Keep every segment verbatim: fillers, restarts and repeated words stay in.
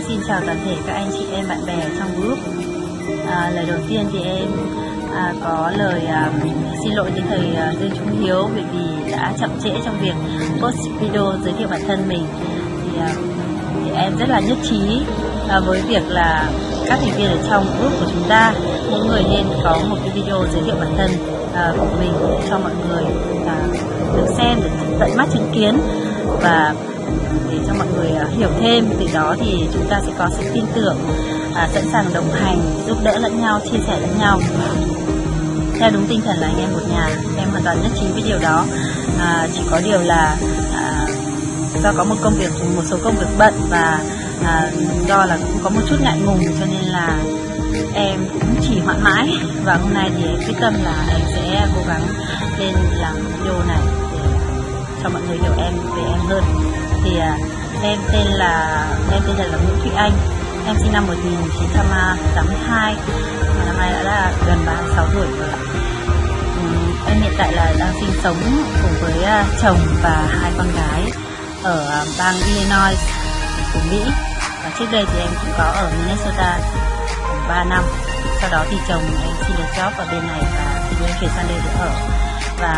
xin chào toàn thể các anh chị em bạn bè trong group. À, lời đầu tiên thì em à, có lời à, xin lỗi đến thầy à, Dương Trung Hiếu bởi vì đã chậm trễ trong việc post video giới thiệu bản thân mình. Thì, à, thì em rất là nhất trí à, với việc là các thành viên ở trong group của chúng ta mỗi người nên có một cái video giới thiệu bản thân à, của mình cho mọi người à, được xem, được tận mắt chứng kiến và để cho mọi người uh, hiểu thêm. Từ đó thì chúng ta sẽ có sự tin tưởng, uh, sẵn sàng đồng hành, giúp đỡ lẫn nhau, chia sẻ lẫn nhau theo đúng tinh thần là anh em một nhà. Em hoàn toàn nhất trí với điều đó. Uh, chỉ có điều là uh, do có một công việc, một số công việc bận và uh, do là cũng có một chút ngại ngùng cho nên là em cũng chỉ hoãn mãi. Và hôm nay thì em quyết tâm là em sẽ cố gắng lên làm video này để cho mọi người hiểu em về em hơn. Thì à, em tên là em tên là Nguyễn Thụy Anh, em sinh năm một nghìn chín trăm tám mươi hai, và năm nay đã là gần ba mươi sáu tuổi rồi. uhm, Em hiện tại là đang sinh sống cùng với uh, chồng và hai con gái ở uh, bang Illinois của Mỹ, và trước đây thì em cũng có ở Minnesota khoảng ba năm. Sau đó thì chồng em xin được job ở bên này và thì em chuyển sang đây để ở. Và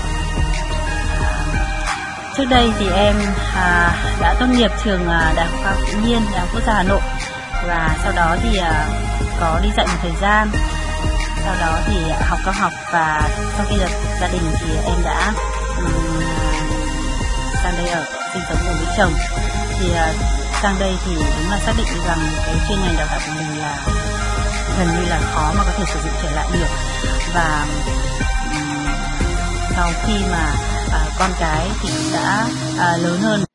trước đây thì em à, đã tốt nghiệp trường à, Đại học Khoa học Tự nhiên, Đại học Quốc gia Hà Nội, và sau đó thì à, có đi dạy một thời gian. Sau đó thì học cao học, và sau khi lập gia đình thì em đã um, sang đây ở sinh sống cùng với chồng. Thì à, sang đây thì đúng là xác định rằng cái chuyên ngành đào tạo của mình là gần như là khó mà có thể sử dụng trở lại được. Và um, sau khi mà À, con cái thì đã à, lớn hơn.